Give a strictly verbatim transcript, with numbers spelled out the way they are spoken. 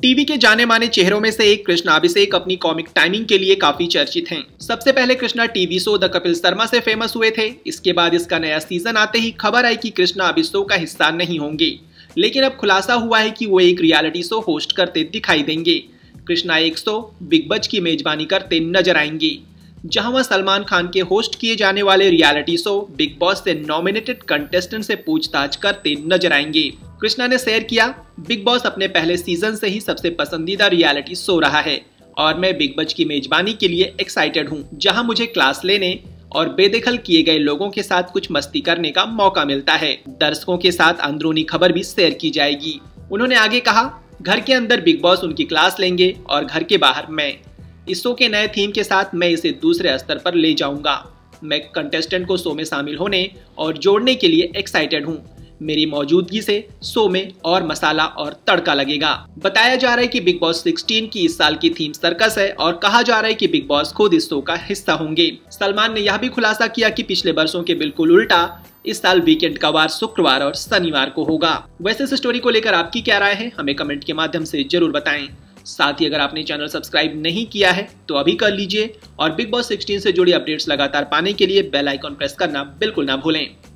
TV के जाने माने चेहरों में से एक कृष्णा अभिषेक अपनी कॉमिक टाइमिंग के लिए काफी चर्चित हैं। सबसे पहले Krishna TV show the Kapil Sharma से फेमस हुए थे। इसके बाद इसका नया सीजन आते ही खबर आई कि कृष्णा अब इस शो का हिस्सा नहीं होंगे, लेकिन अब खुलासा हुआ है कि वो एक रियलिटी शो होस्ट करते दिखाई देंगे। कृष्णा एक शो बिग बॉस की मेजबानी करते नजर आएंगे, जहां वह सलमान खान के होस्ट किए जाने वाले रियलिटी शो बिग बॉस से नॉमिनेटेड कंटेस्टेंट से पूछताछ करते नजर आएंगे। कृष्णा ने शेयर किया, बिग बॉस अपने पहले सीजन से ही सबसे पसंदीदा रियलिटी शो रहा है और मैं बिग बॉस की मेजबानी के लिए एक्साइटेड हूं, जहां मुझे क्लास लेने और बेदखल किए गए लोगों के साथ कुछ मस्ती करने का मौका मिलता है। दर्शकों के साथ अंदरूनी खबर भी शेयर की जाएगी। उन्होंने आगे कहा, घर के अंदर बिग बॉस उनकी क्लास लेंगे और घर के बाहर मैं। इस शो के नए थीम के साथ मैं इसे दूसरे स्तर पर ले जाऊंगा। मैं कंटेस्टेंट को शो में शामिल होने और जोड़ने के लिए एक्साइटेड हूं। मेरी मौजूदगी से शो में और मसाला और तड़का लगेगा। बताया जा रहा है कि बिग बॉस सोलह की इस साल की थीम सर्कस है और कहा जा रहा है कि बिग बॉस खुद इस शो का हिस्सा होंगे। सलमान ने यह भी खुलासा किया कि पिछले वर्षों के बिल्कुल उल्टा इस साल वीकेंड का वार शुक्रवार और शनिवार को होगा। वैसे इस स्टोरी को लेकर आपकी क्या राय है, हमें कमेंट के माध्यम से जरूर बताएं। साथ ही अगर आपने चैनल सब्सक्राइब नहीं किया है तो अभी कर लीजिए और बिग बॉस सोलह से जुड़ी अपडेट्स लगातार पाने के लिए बेल आइकॉन प्रेस करना बिल्कुल ना भूलें।